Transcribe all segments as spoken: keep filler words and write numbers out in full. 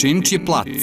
Činč je plac.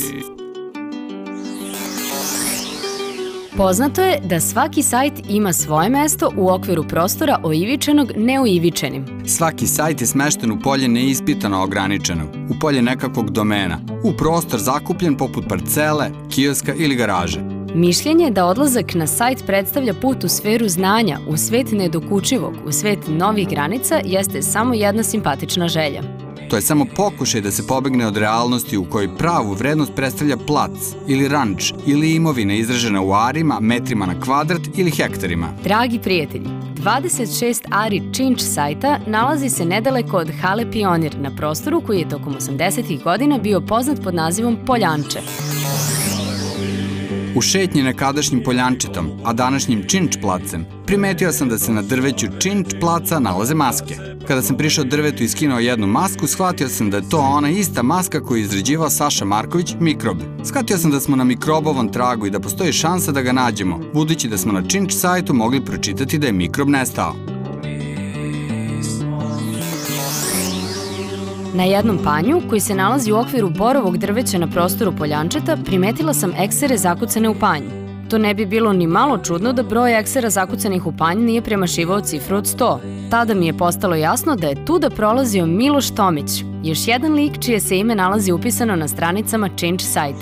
Poznato je da svaki sajt ima svoje mesto u okviru prostora oivičenog neuivičenim. Svaki sajt je smešten u polje neispitano ograničenog, u polje nekakvog domena, u prostor zakupljen poput parcele, kioska ili garaže. Mišljenje je da odlazak na sajt predstavlja put u sferu znanja, u svet nedokučivog, u svet novih granica, jeste samo jedna simpatična želja. To je samo pokušaj da se pobegne od realnosti u kojoj pravu vrednost predstavlja plac ili ranč ili imovina izražena u arima, metrima na kvadrat ili hektarima. Dragi prijatelji, dvadeset šest ari Činč sajta nalazi se nedaleko od hale Pionir na prostoru koji je tokom osamdesetih godina bio poznat pod nazivom Poljanče. U šetnji nekadašnjim Poljančetom, a današnjim Činč placem, primetio sam da se na drveću Činč placa nalaze maske. Kada sam prišao drvetu i skinuo jednu masku, shvatio sam da je to ona ista maska koju je izrađivao Saša Marković, Mikrob. Shvatio sam da smo na mikrobovom tragu i da postoji šansa da ga nađemo, budući da smo na Činč sajtu mogli pročitati da je Mikrob nestao. Na jednom panju, koji se nalazi u okviru borovog drveća na prostoru Poljančeta, primetila sam eksere zakucane u panj. To ne bi bilo ni malo čudno da broj eksera zakucanih u panj nije premašivao cifru od sto. Tada mi je postalo jasno da je tuda prolazio Miloš Tomić, još jedan lik čije se ime nalazi upisano na stranicama Činč sajta.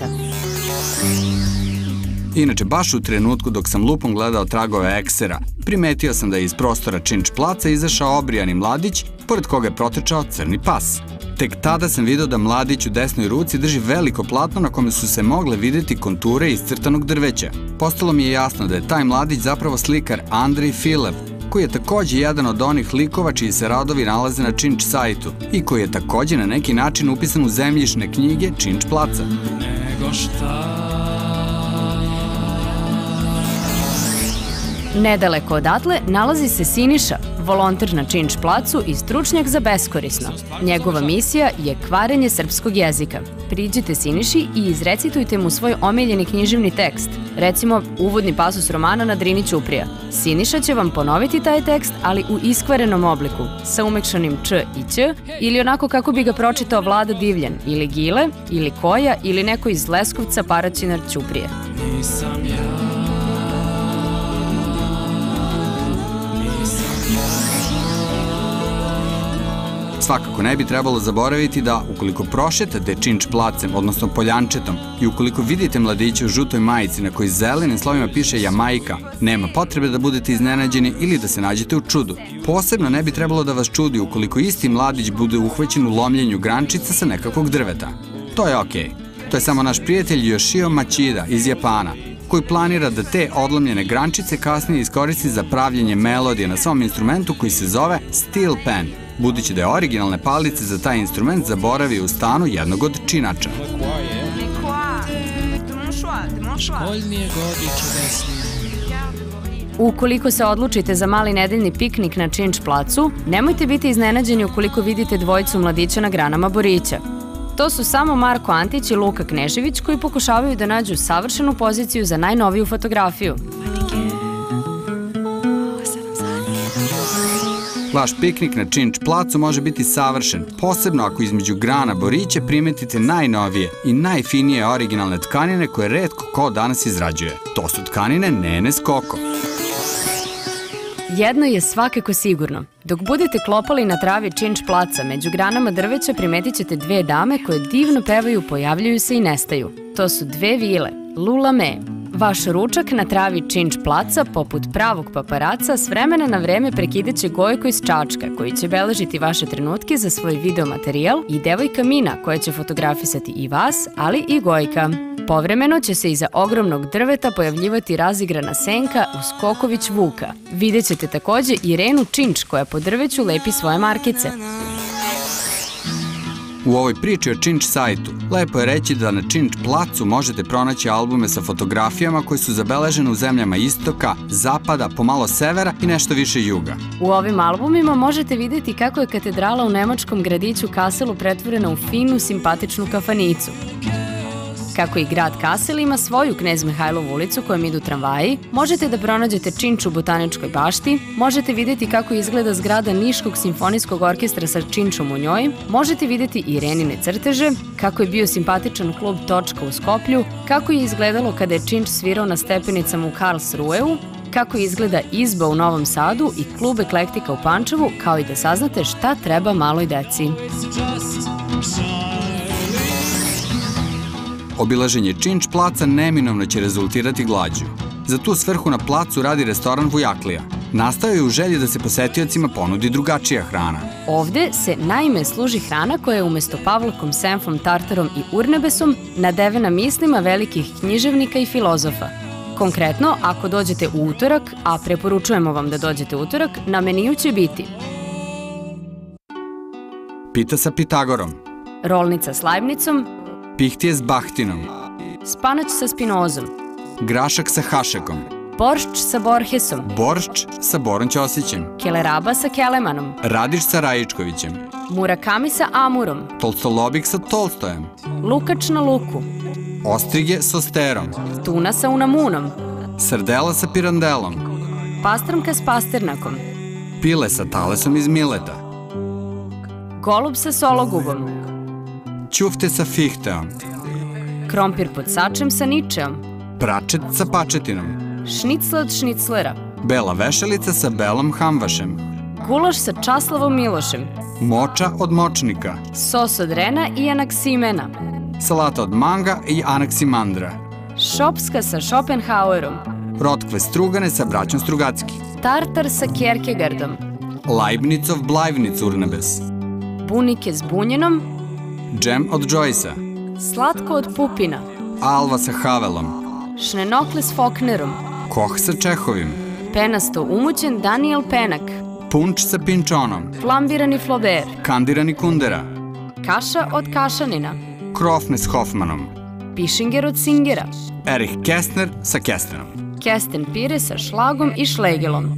Inače, baš u trenutku dok sam lupom gledao tragove eksera, primetio sam da je iz prostora Činč placa izašao obrijani mladić, pored koga je protečao crni pas. Tek tada sam video da mladić u desnoj ruci drži veliko platno na kome su se mogle videti konture iscrtanog drveća. Postalo mi je jasno da je taj mladić zapravo slikar Andrej Filev, koji je takođe jedan od onih likova čiji se radovi nalaze na Činč sajtu i koji je takođe na neki način upisan u zemljišne knjige Činč placa. Nedaleko odatle nalazi se Siniša, volonter na Činč placu i stručnjak za beskorisno. Njegova misija je kvarenje srpskog jezika. Priđite Siniši i izrecitujte mu svoj omiljeni književni tekst, recimo uvodni pasus romana na Drini Ćuprija. Siniša će vam ponoviti taj tekst, ali u iskvarenom obliku, sa umekšanim č i ć, ili onako kako bi ga pročitao Vlada Divljan, ili Gile, ili Koja, ili neko iz Leskovca Paraćinar Ćuprije. Svakako ne bi trebalo zaboraviti da, ukoliko prošetate Činč placem, odnosno Poljančetom, i ukoliko vidite mladića u žutoj majici na kojoj zelenim slovima piše Jamajka, nema potrebe da budete iznenađeni ili da se nađete u čudu. Posebno ne bi trebalo da vas čudi ukoliko isti mladić bude uhvaćen u lomljenju grančica sa nekakvog drveta. To je okej. To je samo naš prijatelj Yoshio Machida iz Japana, koji planira da te odlomljene grančice kasnije iskoristi za pravljenje melodije na svom instrumentu koji se zove Steel Pen, budući da je originalne palice za taj instrument zaboravio u stanu jednog od činača. Ukoliko se odlučite za mali nedeljni piknik na Činč placu, nemojte biti iznenađeni ukoliko vidite dvojicu mladića na granama borića. To su samo Marko Antić i Luka Knežević koji pokušavaju da nađu savršenu poziciju za najnoviju fotografiju. Vaš piknik na Činč placu može biti savršen, posebno ako između grana borića primetite najnovije i najfinije originalne tkanine koje retko ko danas izrađuje. To su tkanine Nene Skoko. Jedno je svakako sigurno. Dok budete klopali na travi Činč placa, među granama drveća primetit ćete dve dame koje divno pevaju, pojavljuju se i nestaju. To su dve vile, Lula Me. Vaš ručak na travi Činč placa, poput pravog paparaca, s vremena na vreme prekidaće Gojko iz Čačka, koji će beležiti vaše trenutke za svoj videomaterijal, i devojka Mina, koja će fotografisati i vas, ali i Gojka. Povremeno će se iza ogromnog drveta pojavljivati razigrana senka uz Koković Vuka. Vidjet ćete takođe Irenu Činč, koja po drveću lepi svoje markice. U ovoj priči o Činč sajtu, lepo je reći da na Činč placu možete pronaći albume sa fotografijama koje su zabeležene u zemljama istoka, zapada, pomalo severa i nešto više juga. U ovim albumima možete videti kako je katedrala u nemačkom gradiću Kaselu pretvorena u finu, simpatičnu kafanicu. Kako i grad Kassel ima svoju Knez Mihajlovu ulicu kojom idu tramvaji, možete da pronađete Činč u Botaničkoj bašti, možete vidjeti kako izgleda zgrada Niškog simfonijskog orkestra sa Činčom u njoj, možete vidjeti i Renine crteže, kako je bio simpatičan klub Točka u Skoplju, kako je izgledalo kada je Činč svirao na stepenicama u Karlsruheu, kako izgleda izba u Novom Sadu i klub Eklektika u Pančevu, kao i da saznate šta treba maloj deci. Obilaženje Činč placa neminovno će rezultirati glađu. Za tu svrhu na placu radi restoran Vujaklija. Nastao je u želji da se posetiocima ponudi drugačija hrana. Ovde se naime služi hrana koja je umesto pavlakom, senfom, tartarom i urnebesom nadevena mislima velikih književnika i filozofa. Konkretno, ako dođete u utorak, a preporučujemo vam da dođete u utorak, na meniju će biti pita sa Pitagorom, rolnica s lajbnicom, pihtije s bahtinom, spanać sa spinozom, grašak sa hašekom, boršč sa borhesom, boršč sa Borom Ćosićem, keleraba sa kelemanom, radiš sa Rajičkovićem, murakami sa amurom, tolstolobik sa Tolstojem, lukač na luku, ostrige s osterom, tuna sa unamunom, srdela sa pirandelom, pastrmka s pasternakom, pile sa talesom iz mileta, golub sa sologubom, ćufte sa fihteom, krompir pod sačem sa ničeom, pračet sa pačetinom, šnicle od šniclera, bela vešalica sa belom hamvašem, gulaš sa časlavom milošem, moča od močnika, sos od rena i anaksimena, salata od manga i anaksimandra, šopska sa Schopenhauerom, rotkve strugane sa braćom Strugacki, tartar sa Kierkegaardom, Leibnicov Blajvnic urnebes, bunike s bunjenom, džem od Joycea, slatko od Pupina, alva sa Havelom, šnenokle s Faulknerom, koh sa Čehovim, penasto umućen Daniel Penak, punč sa Pinčonom, flambirani Flaubert, kandirani Kundera, kaša od Kašanina, krofne s Hoffmanom, Pišinger od Singera, Erich Kästner sa Kestenom. kesten pire sa šlagom i šlegelom.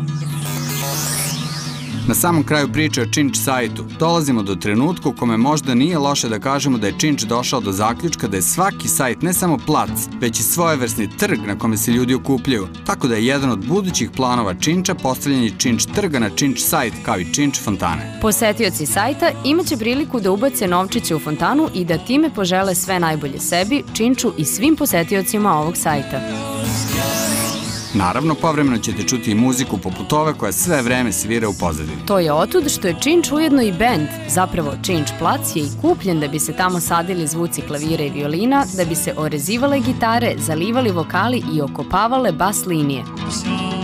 Na samom kraju priče o Činč sajtu dolazimo do trenutka u kome možda nije loše da kažemo da je Činč došao do zaključka da je svaki sajt ne samo plac, već i svojevrsni trg na kome se ljudi okupljaju, tako da je jedan od budućih planova Činča postavljanje Činč trga na Činč sajt kao i Činč fontane. Posetioci sajta imaće priliku da ubace novčiće u fontanu i da time požele sve najbolje sebi, Činču i svim posetiocima ovog sajta. Naravno, povremeno ćete čuti i muziku poput ove koja sve vreme svira u pozadini. To je otud što je Činč ujedno i bend, zapravo Činč plac je i kupljen da bi se tamo sadili zvuci klavira i violina, da bi se orezivale gitare, zalivali vokali i okopavale bas linije.